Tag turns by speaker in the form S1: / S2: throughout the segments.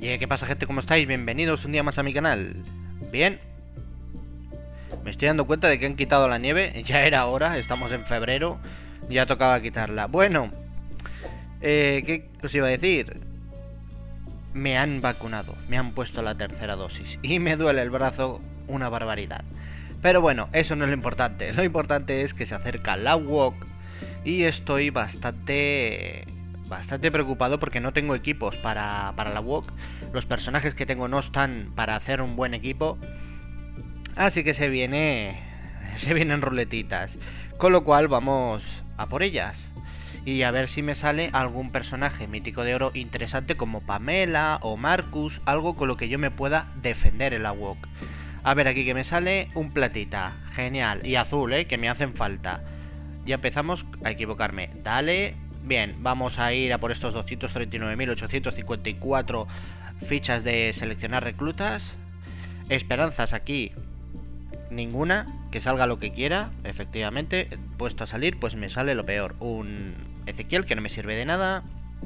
S1: ¿Qué pasa, gente? ¿Cómo estáis? Bienvenidos un día más a mi canal. ¿Bien? Me estoy dando cuenta de que han quitado la nieve. Ya era hora, estamos en febrero. Ya tocaba quitarla. Bueno, ¿qué os iba a decir? Me han vacunado, me han puesto la tercera dosis y me duele el brazo una barbaridad. Pero bueno, eso no es lo importante. Lo importante es que se acerca la WOC y estoy bastante preocupado porque no tengo equipos para la WOC. Los personajes que tengo no están para hacer un buen equipo. Así que se vienen ruletitas. Con lo cual vamos a por ellas. Y a ver si me sale algún personaje mítico de oro interesante como Pamela o Marcus. Algo con lo que yo me pueda defender en la WOC. A ver, aquí que me sale un platita. Genial. Y azul, que me hacen falta. Ya empezamos a equivocarme. Dale. Bien, vamos a ir a por estos 239.854 fichas de seleccionar reclutas. Esperanzas aquí ninguna. Que salga lo que quiera. Efectivamente, puesto a salir, pues me sale lo peor. Un Ezequiel que no me sirve de nada.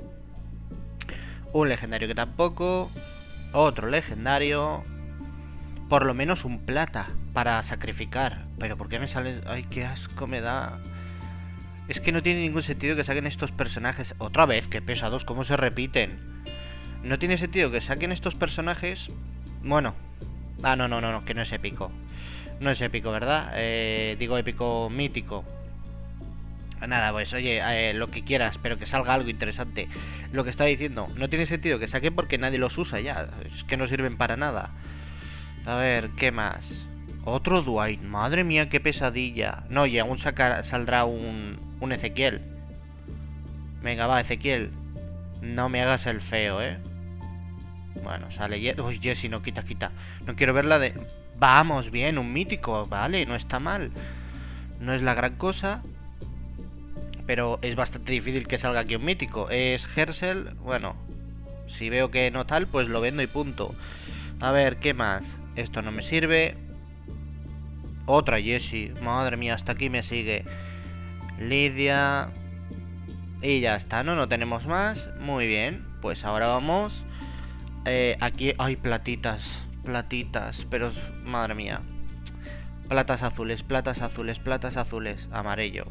S1: Un legendario que tampoco. Otro legendario. Por lo menos un plata para sacrificar. Pero ¿por qué me sale? Ay, qué asco me da. Es que no tiene ningún sentido que saquen estos personajes. Otra vez, qué pesados, cómo se repiten. No tiene sentido que saquen estos personajes. Bueno. Ah, no, que no es épico. No es épico, ¿verdad? Digo épico mítico. Nada, pues oye, lo que quieras, pero que salga algo interesante. Lo que estaba diciendo, no tiene sentido que saquen porque nadie los usa ya. Es que no sirven para nada. A ver, ¿qué más? Otro Dwight, madre mía, qué pesadilla. No, y aún saldrá un Ezequiel. Venga, va, Ezequiel. No me hagas el feo, Bueno, sale Uy, Jessie, no, quita. No quiero verla de... Vamos, bien, un mítico, vale, no está mal. No es la gran cosa, pero es bastante difícil que salga aquí un mítico. Es Herschel, bueno, si veo que no tal, pues lo vendo y punto. A ver, ¿qué más? Esto no me sirve. Otra Jessie, madre mía, hasta aquí me sigue. Lidia. Y ya está, ¿no? No tenemos más. Muy bien, pues ahora vamos. Aquí hay platitas, pero madre mía. Platas azules. Amarillo.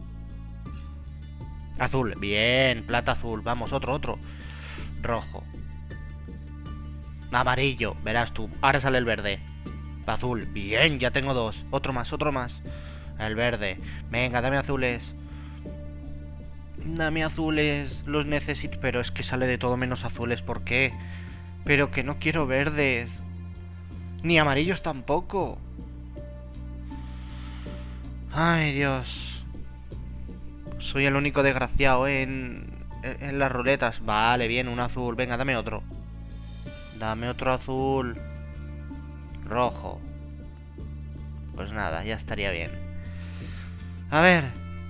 S1: Azul, bien, plata azul. Vamos, otro. Rojo. Amarillo, verás tú. Ahora sale el verde. Azul, bien, ya tengo dos. Otro más. El verde. Venga, dame azules. Los necesito. Pero es que sale de todo menos azules, ¿por qué? Pero que no quiero verdes. Ni amarillos tampoco. Ay, Dios. Soy el único desgraciado en las ruletas. Vale, bien, un azul. Venga, dame otro. Dame otro azul. Rojo. Pues nada, ya estaría bien. A ver.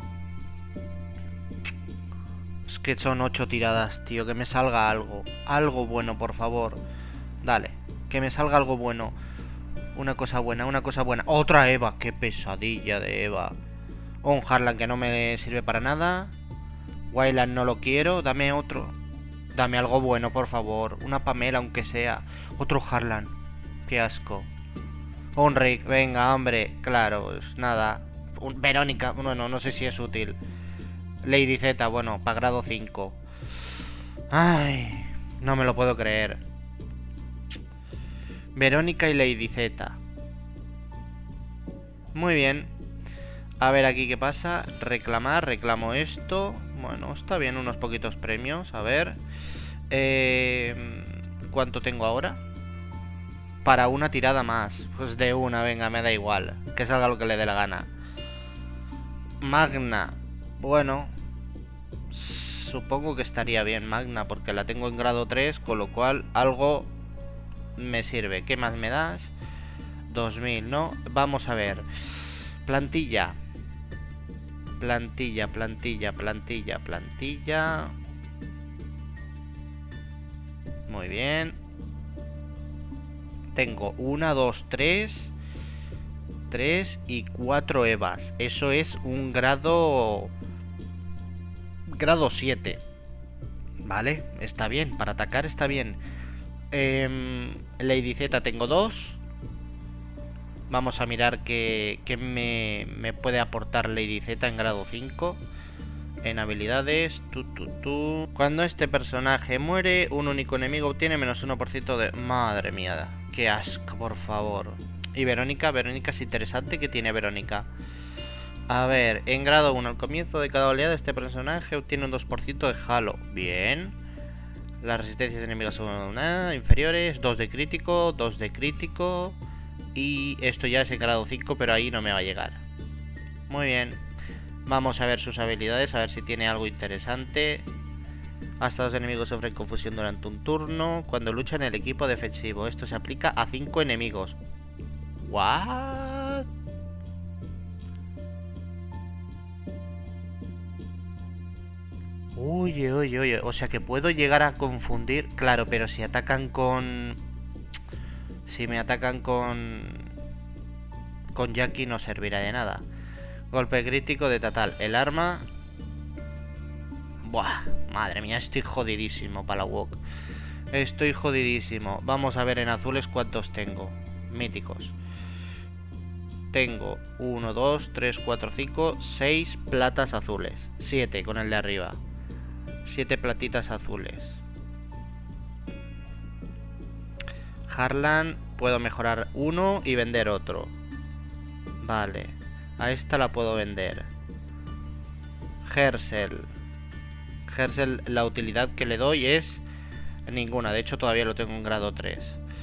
S1: Es que son 8 tiradas, tío. Que me salga algo. Algo bueno, por favor. Dale, que me salga algo bueno. Una cosa buena. Otra Eva, qué pesadilla de Eva. Un Harlan que no me sirve para nada. Wayland no lo quiero, dame otro. Dame algo bueno, por favor. Una Pamela, aunque sea. Otro Harlan, qué asco. Un Rick, venga, hombre. Claro, pues nada. Verónica, bueno, no sé si es útil. Lady Z, bueno, para grado 5. Ay, no me lo puedo creer. Verónica y Lady Z. Muy bien. A ver aquí qué pasa. Reclamo esto. Bueno, está bien, unos poquitos premios. A ver. ¿Cuánto tengo ahora? Para una tirada más. Pues de una, venga, me da igual. Que salga lo que le dé la gana. Magna. Bueno, supongo que estaría bien Magna, porque la tengo en grado 3, con lo cual algo me sirve. ¿Qué más me das? 2000, ¿no? Vamos a ver. Plantilla. Muy bien. Tengo 1, 2, 3 y 4 Evas. Eso es un grado 7. Vale, está bien, para atacar está bien. Lady Z tengo 2. Vamos a mirar qué me puede aportar Lady Z en grado 5. En habilidades. Cuando este personaje muere, un único enemigo obtiene menos 1% de... Madre mía, qué asco, por favor. Y Verónica es interesante. ¿Qué tiene Verónica? A ver, en grado 1, al comienzo de cada oleada, este personaje obtiene un 2% de halo. Bien. Las resistencias enemigas son inferiores. 2 de crítico, 2 de crítico. Y esto ya es en grado 5, pero ahí no me va a llegar. Muy bien. Vamos a ver sus habilidades, a ver si tiene algo interesante. Hasta 2 enemigos sufren confusión durante un turno. Cuando luchan el equipo defensivo. Esto se aplica a 5 enemigos. ¿What? Uy. O sea que puedo llegar a confundir. Claro, pero si atacan con... Si me atacan con Jackie no servirá de nada. Golpe crítico de Tatal. El arma... Buah, madre mía, estoy jodidísimo para la walk. Estoy jodidísimo. Vamos a ver en azules cuántos tengo. Míticos. Tengo 1, 2, 3, 4, 5, 6 platas azules. 7 con el de arriba. 7 platitas azules. Harlan, puedo mejorar uno y vender otro. Vale. A esta la puedo vender. Hersel, la utilidad que le doy es ninguna. De hecho, todavía lo tengo en grado 3.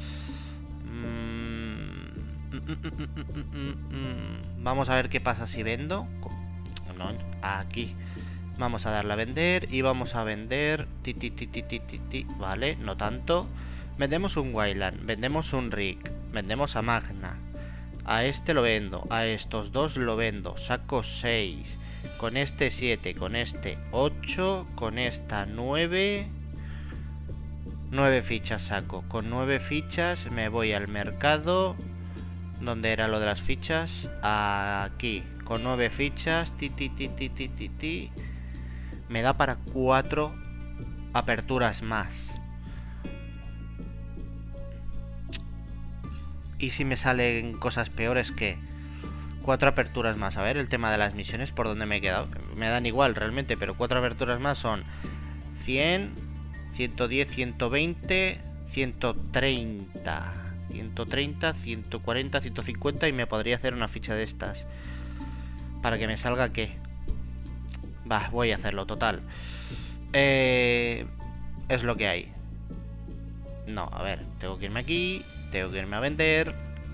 S1: Vamos a ver qué pasa si vendo. No, aquí. Vamos a darle a vender y vamos a vender. Vale, no tanto. Vendemos un Wayland, vendemos un Rick, vendemos a Magna. A este lo vendo, a estos dos lo vendo. Saco 6. Con este 7, con este 8, con esta 9. 9 fichas saco. Con 9 fichas me voy al mercado. ¿Dónde era lo de las fichas? Aquí. Con 9 fichas. Me da para 4 aperturas más. Y si me salen cosas peores, que 4 aperturas más. A ver, el tema de las misiones, ¿por dónde me he quedado? Me dan igual realmente, pero 4 aperturas más son 100, 110, 120, 130, 130, 140, 150 y me podría hacer una ficha de estas. Para que me salga ¿qué? Va, voy a hacerlo, total. Es lo que hay. No, a ver, tengo que irme aquí. Tengo que irme a vender.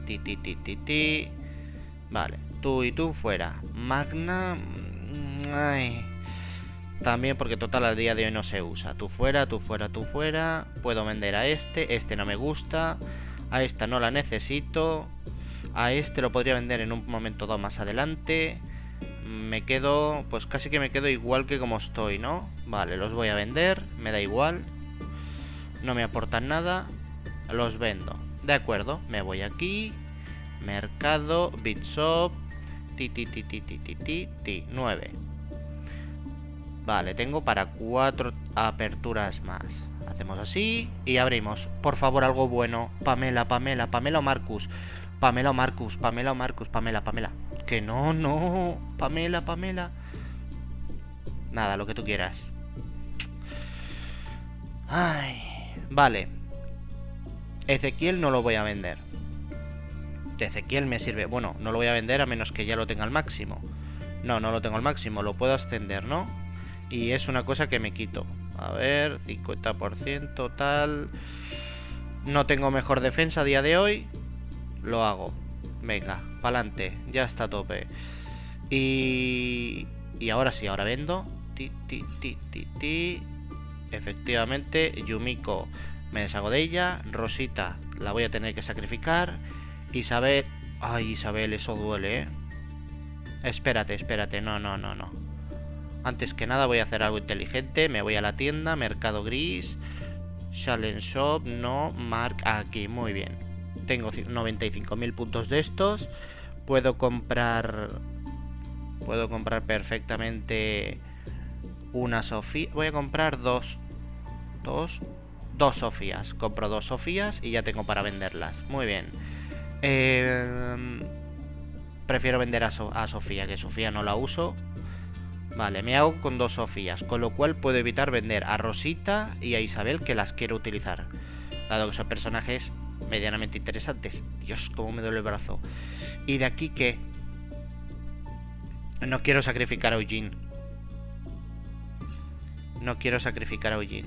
S1: Vale, tú y tú fuera. Magna. Ay. También porque total al día de hoy no se usa. Tú fuera, tú fuera, tú fuera. Puedo vender a este. Este no me gusta. A esta no la necesito. A este lo podría vender en un momento dado más adelante. Me quedo... Pues casi que me quedo igual que como estoy, ¿no? Vale, los voy a vender. Me da igual. No me aportan nada. Los vendo. De acuerdo, me voy aquí. Mercado, Bitshop. 9. Vale, tengo para 4 aperturas más. Hacemos así y abrimos. Por favor, algo bueno. Pamela o Marcus. Pamela o Marcus. Pamela. Que no. Pamela. Nada, lo que tú quieras. Ay, vale. Ezequiel no lo voy a vender. Ezequiel me sirve. Bueno, no lo voy a vender a menos que ya lo tenga al máximo. No lo tengo al máximo. Lo puedo ascender, ¿no? Y es una cosa que me quito. A ver, 50% tal. No tengo mejor defensa a día de hoy. Lo hago. Venga, pa'lante. Ya está a tope. Y ahora sí, ahora vendo. Efectivamente, Yumiko. Me deshago de ella. Rosita la voy a tener que sacrificar. Isabel. Ay, Isabel, eso duele, ¿eh? Espérate. No. Antes que nada voy a hacer algo inteligente. Me voy a la tienda. Mercado gris. Challenge Shop. No. Mark. Aquí. Muy bien. Tengo 95.000 puntos de estos. Puedo comprar perfectamente una Sofía. Voy a comprar dos. 2 Sofías. Compro 2 Sofías y ya tengo para venderlas. Muy bien. Prefiero vender a Sofía, que Sofía no la uso. Vale, me hago con 2 Sofías, con lo cual puedo evitar vender a Rosita y a Isabel, que las quiero utilizar, dado que son personajes medianamente interesantes. Dios, cómo me duele el brazo. Y de aquí que no quiero sacrificar a Eugene. No quiero sacrificar a Eugene.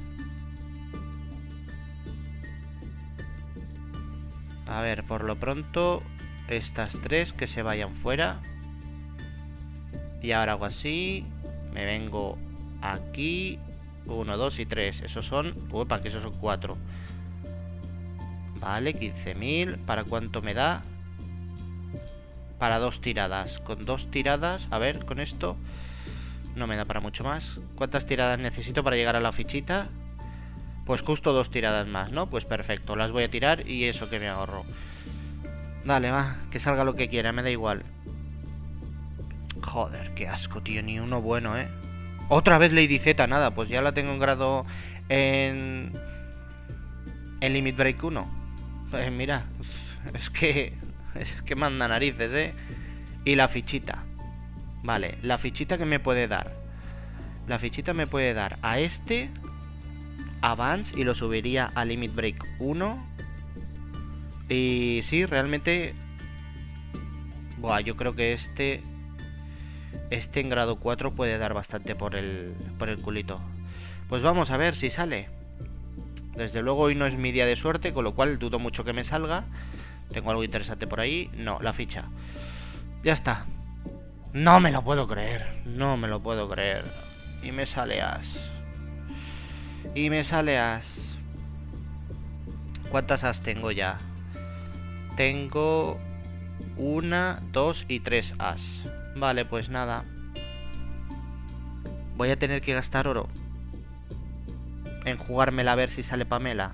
S1: A ver, por lo pronto estas 3 que se vayan fuera. Y ahora hago así. Me vengo aquí. 1, 2 y 3. Esos son... Uepa, que esos son 4. Vale, 15.000. ¿Para cuánto me da? Para 2 tiradas. Con 2 tiradas... A ver, con esto... No me da para mucho más. ¿Cuántas tiradas necesito para llegar a la fichita? Pues justo 2 tiradas más, ¿no? Pues perfecto. Las voy a tirar y eso que me ahorro. Dale, va. Que salga lo que quiera. Me da igual. Joder, qué asco, tío. Ni uno bueno, ¿eh? Otra vez Lady Z, nada. Pues ya la tengo en grado en Limit Break 1. Mira, es que manda narices, ¿eh? Y la fichita. Vale, la fichita que me puede dar. La fichita me puede dar a este, a Vance, y lo subiría a Limit Break 1. Y sí, realmente... Buah, yo creo que este en grado 4 puede dar bastante por el culito. Pues vamos a ver si sale. Desde luego hoy no es mi día de suerte, con lo cual dudo mucho que me salga. ¿Tengo algo interesante por ahí? No, la ficha. Ya está. No me lo puedo creer. No me lo puedo creer. Y me sale as. Y me sale as. ¿Cuántas as tengo ya? Tengo 1, 2 y 3 as. Vale, pues nada. Voy a tener que gastar oro en jugármela a ver si sale Pamela.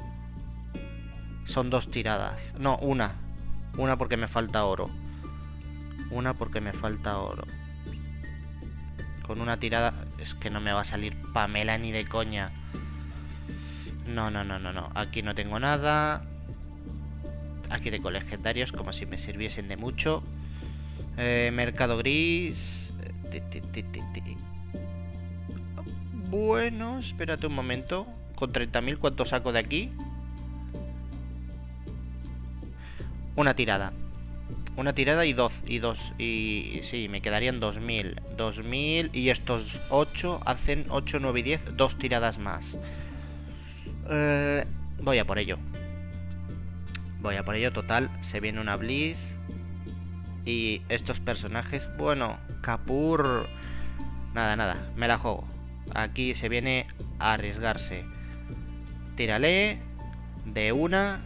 S1: Son 2 tiradas. No, una. Una porque me falta oro. Una porque me falta oro. Con una tirada... Es que no me va a salir Pamela ni de coña. No. Aquí no tengo nada. Aquí tengo legendarios, como si me sirviesen de mucho. Mercado gris. Bueno, espérate un momento. Con 30.000, ¿cuánto saco de aquí? Una tirada. Una tirada y dos. Y sí, me quedarían 2.000. 2.000 y estos 8 hacen 8, 9 y 10. 2 tiradas más. Voy a por ello. Voy a por ello, total. Se viene una Blizz. Y estos personajes... Bueno, Kapur... Nada, me la juego. Aquí se viene a arriesgarse. Tírale. De una.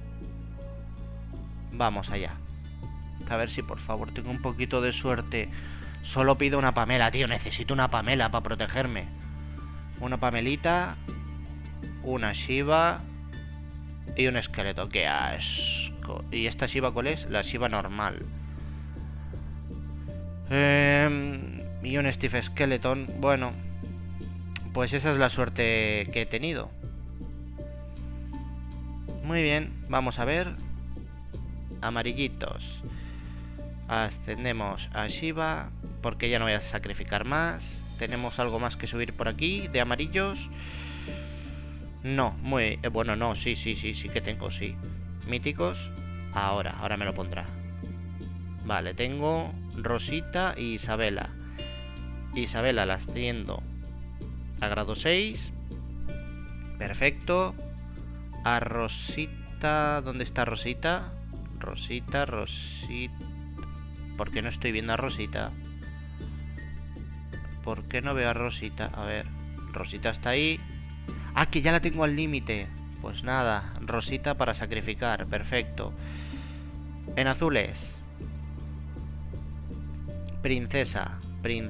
S1: Vamos allá. A ver si por favor tengo un poquito de suerte. Solo pido una Pamela, tío. Necesito una Pamela para protegerme. Una Pamelita. Una Shiva. Y un esqueleto. ¡Qué asco! ¿Y esta Shiva cuál es? La Shiva normal. Y un Steve Skeleton. Bueno, pues esa es la suerte que he tenido. Muy bien, vamos a ver. Amarillitos. Ascendemos a Shiva, porque ya no voy a sacrificar más. Tenemos algo más que subir por aquí de amarillos. No, muy... bueno, no, sí que tengo, sí. Míticos. Ahora me lo pondrá. Vale, tengo Rosita y Isabela. Isabela la asciendo a grado 6. Perfecto. A Rosita... ¿Dónde está Rosita? Rosita... ¿Por qué no estoy viendo a Rosita? ¿Por qué no veo a Rosita? A ver, Rosita está ahí. ¡Ah, que ya la tengo al límite! Pues nada, Rosita para sacrificar, perfecto. En azules. Princesa.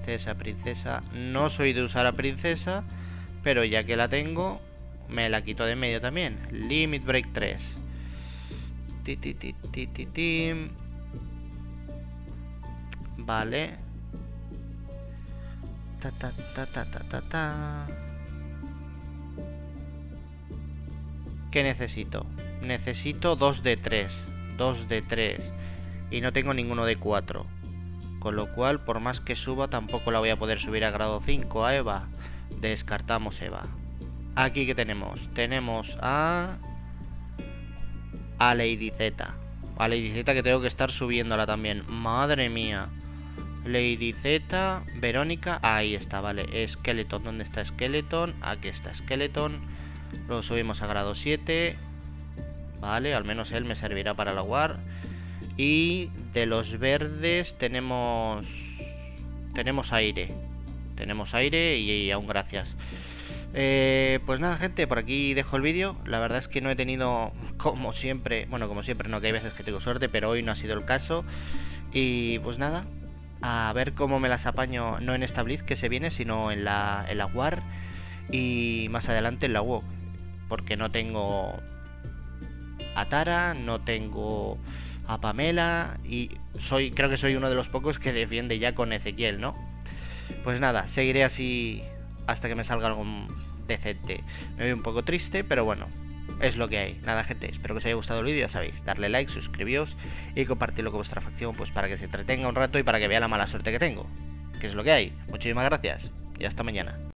S1: No soy de usar a princesa, pero ya que la tengo, me la quito de medio también. Limit Break 3. Vale. ¿Qué necesito? Necesito 2 de 3. 2 de 3. Y no tengo ninguno de 4. Con lo cual, por más que suba, tampoco la voy a poder subir a grado 5 a Eva. Descartamos Eva. Aquí que tenemos. Tenemos a Lady Z. A Lady Z que tengo que estar subiéndola también. Madre mía. Lady Z, Verónica. Ahí está, vale. Skeleton, ¿dónde está Skeleton? Aquí está Skeleton. Lo subimos a grado 7. Vale, al menos él me servirá para la war. Y de los verdes tenemos aire. Tenemos aire y aún gracias. Pues nada, gente, por aquí dejo el vídeo. La verdad es que no he tenido, como siempre, bueno, como siempre no, que hay veces que tengo suerte, pero hoy no ha sido el caso. Y pues nada, a ver cómo me las apaño, no en esta Blitz que se viene, sino en la war. Y más adelante en la WoW, porque no tengo a Tara, no tengo a Pamela y creo que soy uno de los pocos que defiende ya con Ezequiel, ¿no? Pues nada, seguiré así hasta que me salga algo decente. Me voy un poco triste, pero bueno, es lo que hay. Nada, gente, espero que os haya gustado el vídeo, ya sabéis, darle like, suscribíos y compartirlo con vuestra facción, pues para que se entretenga un rato y para que vea la mala suerte que tengo, que es lo que hay. Muchísimas gracias y hasta mañana.